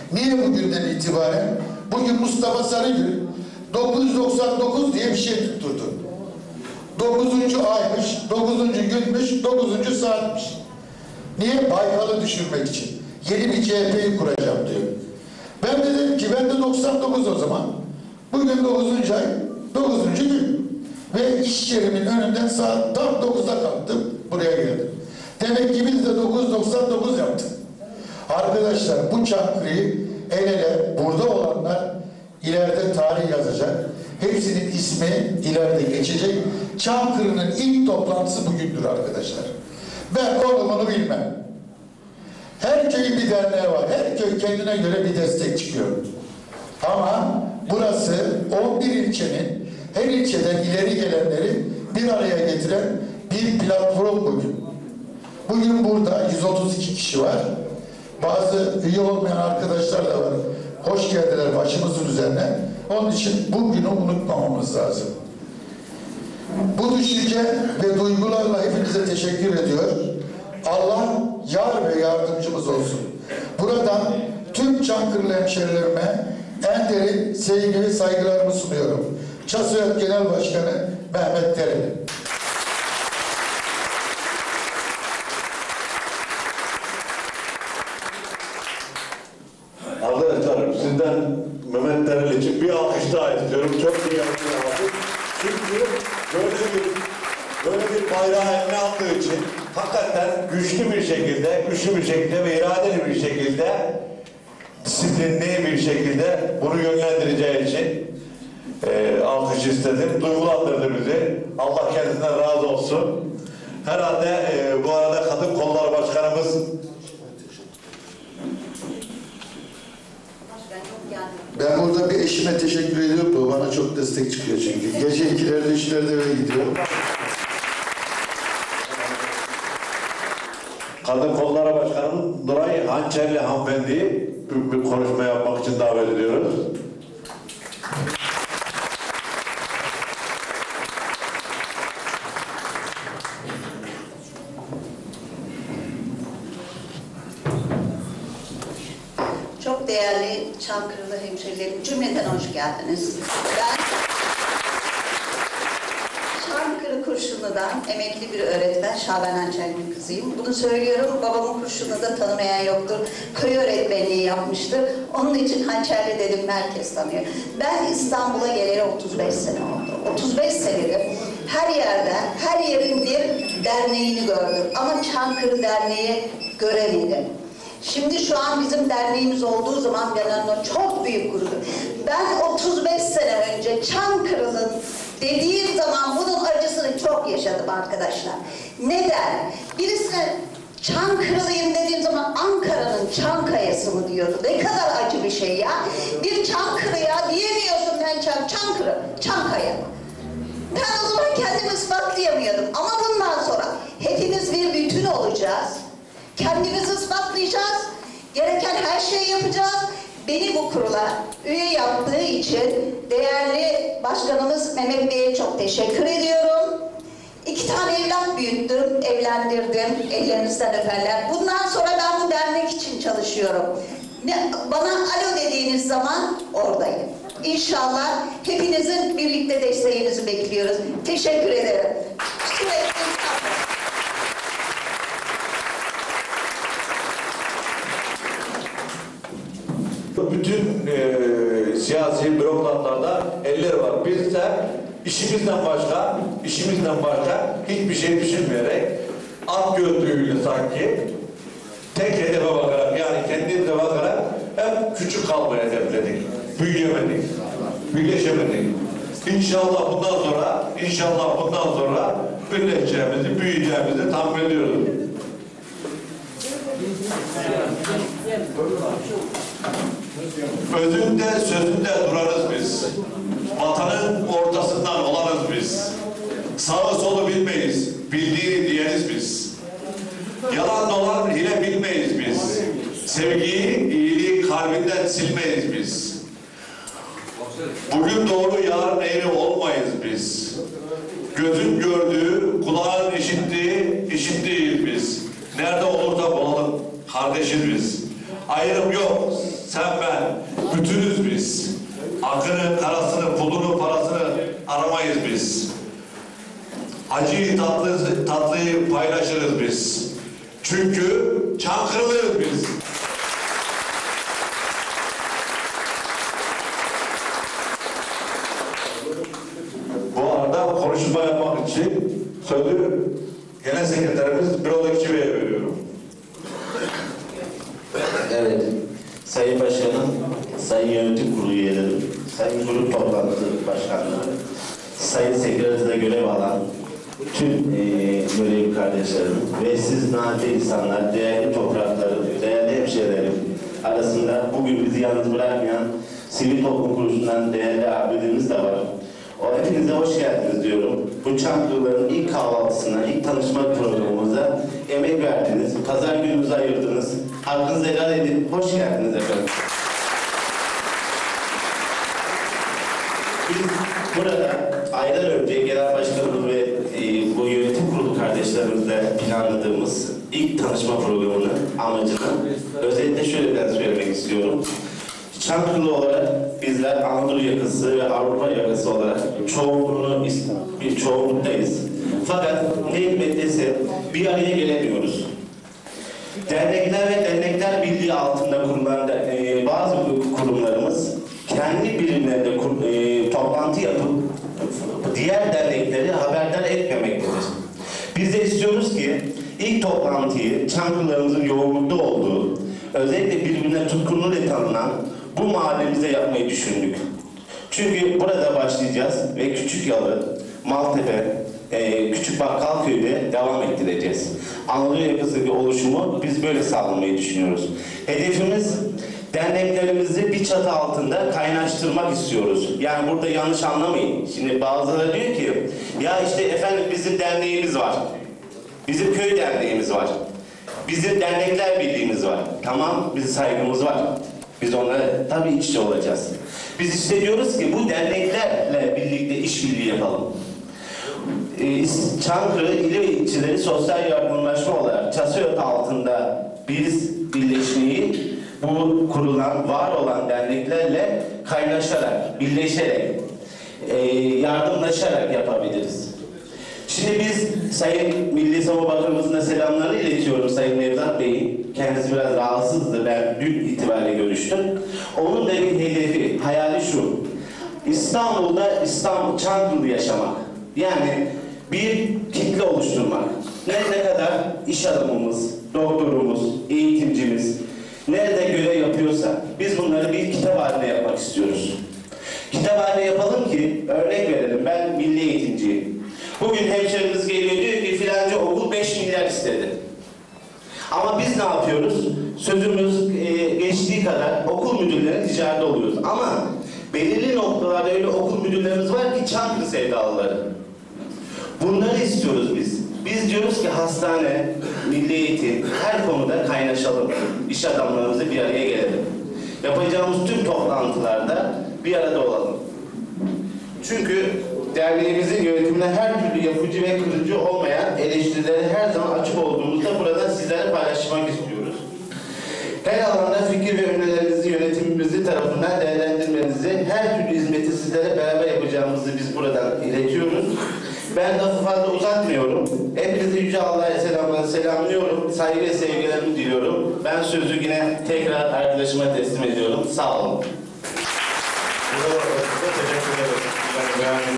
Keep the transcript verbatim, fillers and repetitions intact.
Niye bugünden itibaren? Bugün Mustafa Sarıgül dokuz yüz doksan dokuz diye bir şey tutturdu. Dokuzuncu aymış, dokuzuncu günmüş, dokuzuncu saatmiş. Niye? Baykal'ı düşürmek için. Yeni bir C H P'yi kuracağım diyor. Ben de dedim ki ben de doksan dokuz o zaman. Bugün dokuzuncu ay, dokuzuncu gün. Ve iş yerimin önünden saat tam dokuzda kalktım, buraya geldim. Demek ki biz de dokuz yüz doksan dokuz yaptık. Arkadaşlar bu Çankırı'yı el ele burada olanlar ileride tarih yazacak. Hepsinin ismi ileride geçecek. Çankırı'nın ilk toplantısı bugündür arkadaşlar. Ben konumunu bilmem. Her köyün bir derneği var. Her köy kendine göre bir destek çıkıyor. Ama burası on bir ilçenin her ilçeden ileri gelenleri bir araya getiren bir platform bugün. Bugün burada yüz otuz iki kişi var. Bazı üye olmayan arkadaşlar da var. Hoş geldiler başımızın üzerine. Onun için bugünü unutmamamız lazım. Bu düşünce ve duygularla hepinize teşekkür ediyor. Allah yar ve yardımcımız olsun. Buradan tüm Çankırılı hemşerilerime en derin sevgi ve saygılarımı sunuyorum. ÇASÖYAT Genel Başkanı Mehmet Dereli. Arkadaşlar sizden Mehmet Dereli için bir alkış daha istiyorum. Çok iyi alkış. Çünkü böyle bir, böyle bir bayrağı eline aldığı için hakikaten güçlü bir şekilde, güçlü bir şekilde ve iradeli bir şekilde, disiplinli bir şekilde bunu yönlendireceği için e, alkış istedim. Duygulandırdı bizi. Allah kendisinden razı olsun. Herhalde e, bu arada Kadın Kolları Başkanımız Ben burada bir eşime teşekkür ediyorum. Bu bana çok destek çıkıyor çünkü. Gece ikilerde, üçlerde eve gidiyorum. Kadın Kolları Başkanımız Nuray Hançerli hanımefendiyi bir, bir konuşma yapmak için davet ediyoruz. Çok değerli Çankırılı hemşehrilerim, cümleten hoş geldiniz. Ben Çankırı Kurşunlu'dan emekli bir öğretmen, Şaban Hançerli'nin kızıyım. Bunu söylüyorum, babamın Kurşunlu'da tanımayan yoktur. Köy öğretmenliği yapmıştır. Onun için Hançerli dedim, herkes tanıyor. Ben İstanbul'a geleli otuz beş sene oldu. otuz beş senedir her yerde, her yerin bir derneğini gördüm. Ama Çankırı Derneği göremedim. Şimdi şu an bizim derneğimiz olduğu zaman ben onu çok büyük gurur. Ben otuz beş sene önce Çankırı'nın dediğim zaman bunun acısını çok yaşadım arkadaşlar. Neden? Birisine Çankırılıyım dediğim zaman Ankara'nın Çankaya'sı mı diyordu? Ne kadar acı bir şey ya. Bir Çankırı'ya diyemiyorsun ben Çan Çankırı, Çankaya. Ben o zaman kendimi ispatlayamıyordum. Ama bundan sonra hepimiz bir bütün olacağız. Kendimizi ispatlayacağız. Gereken her şeyi yapacağız. Beni bu kurula üye yaptığı için değerli başkanımız Mehmet Bey'e çok teşekkür ediyorum. İki tane evlat büyüttüm, evlendirdim. Ellerinizden öperler. Bundan sonra ben bu dernek için çalışıyorum. Ne, bana alo dediğiniz zaman oradayım. İnşallah hepinizin birlikte desteğinizi bekliyoruz. Teşekkür ederim. Sürekli bütün e, siyasi bürokratlarda elleri var. Biz de işimizden başka, işimizden başka hiçbir şey düşünmeyerek alt gözlüğüyle sanki tek hedefe bakarak, yani kendimize bakarak hep küçük kalmayı hedefledik. Büyüyemedik, büyüleşemedik. İnşallah bundan sonra, inşallah bundan sonra birleşeceğimizi, büyüyeceğimizi tahmin ediyoruz. Özünde, sözünde durarız biz. Vatanın ortasından olanız biz. Sağı solu bilmeyiz, bildiğini diyeriz biz. Yalan dolan hile bilmeyiz biz. Sevgiyi, iyiliği kalbinden silmeyiz biz. Bugün doğru, yarın eğri olmayız biz. Gözün gördüğü, kulağın işittiği, işittiğiyiz biz. Nerede olursa bulalım, kardeşiz biz. Ayrım yok. Sen ben. Bütünüz biz. Akını, karasını, pulunu, parasını aramayız biz. Acıyı, tatlı, tatlıyı paylaşırız biz. Çünkü Çankırılıyız biz. Bu arada konuşma yapmak için sözü Genel Sekreterimiz Birol Ekçibe'ye veriyorum. Evet, Sayın Başkanım, Sayın Yönetim Kurulu üyeleri, Sayın Grup Toplantısı Başkanları, Sayın Sekreter'de görev alan tüm e, görevli kardeşlerim ve siz nadir insanlar, değerli topraklarım, değerli hemşehrilerim arasında bugün bizi yalnız bırakmayan sivil toplum kuruluşundan değerli abilerimiz de var. O hepinize hoş geldiniz diyorum. Bu Çankırıların ilk kahvaltısına, ilk tanışma programımıza emek verdiniz. Pazar gününüzü ayırdınız. Hakkınızı helal edin. Hoş geldiniz efendim. Biz burada aylar önce Genel Başkanımız ve e, bu yönetim kurulu kardeşlerimizle planladığımız ilk tanışma programının amacını özellikle şöyle ben söylemek istiyorum. Çankırılı olarak bizler Anadolu yakası ve Avrupa yakası olarak çoğunluğunu bir çoğunluktayız. Fakat ne hikmetliyse bir araya gelemiyoruz. Dernekler ve Dernekler Birliği altında kurulan e, bazı kurumlarımız kendi birimlerinde kur, e, toplantı yapıp diğer dernekleri haberdar etmemektedir. Biz de istiyoruz ki ilk toplantıyı Çankırılarımızın yoğunlukta olduğu, özellikle birbirine tutkunluğuyla tanınan bu mahallemize yapmayı düşündük. Çünkü burada başlayacağız ve Küçükyalı, Maltepe, e, Küçük Bakkalköy'de devam ettireceğiz. Anadolu yakasındaki oluşumu biz böyle sağlamayı düşünüyoruz. Hedefimiz derneklerimizi bir çatı altında kaynaştırmak istiyoruz. Yani burada yanlış anlamayın. Şimdi bazıları diyor ki, ya işte efendim bizim derneğimiz var. Bizim köy derneğimiz var. Bizim dernekler birliğimiz var. Tamam, bizim saygımız var. Biz onlara tabii iç içe olacağız. Biz işte diyoruz ki bu derneklerle birlikte işbirliği yapalım. Ee, Çankırı İl ve İlçeleri Sosyal Yardımlaşma olarak çatı altında biz birleşmeyi bu kurulan, var olan derneklerle kaynaşarak, birleşerek, e, yardımlaşarak yapabiliriz. Şimdi biz Sayın Milli Savunma Bakanımızın da selamlarını iletiyorum Sayın Nevzat Bey'in. Kendisi biraz rahatsızdı. Ben dün itibariyle görüştüm. Onun da bir hedefi, hayali şu. İstanbul'da İstanbul Çankırı'da yaşamak. Yani bir kitle oluşturmak. Ne ne kadar iş adamımız, doktorumuz, eğitimcimiz nerede görev yapıyorsa biz bunları bir kitap halinde yapmak istiyoruz. Kitap halinde yapalım ki örnek verelim. Ben milli eğitimciyim. Bugün hemşerimiz geliyor diyor ki filanca okul beş milyar istedi. Ama biz ne yapıyoruz? Sözümüz e, geçtiği kadar okul müdürlerinin ticareti oluyoruz. Ama belirli noktalarda öyle okul müdürlerimiz var ki Çankırı sevdalıları. Bunları istiyoruz biz. Biz diyoruz ki hastane, milli eğitim her konuda kaynaşalım. İş adamlarımızı bir araya gelelim. Yapacağımız tüm toplantılarda bir arada olalım. Çünkü derneğimizin yönetimine her türlü yapıcı ve kırıcı olmayan eleştirilere her zaman açık olduğumuzda burada sizlerle paylaşmak istiyoruz. Her alanda fikir ve önerilerinizi yönetimimizi tarafından değerlendirmenizi, her türlü hizmeti sizlere beraber yapacağımızı biz buradan iletiyoruz. Ben lafı fazla uzatmıyorum. Hepinizi Yüce Allah'a selamlarını selamlıyorum. Saygı ve sevgilerimi diliyorum. Ben sözü yine tekrar arkadaşıma teslim ediyorum. Sağ olun.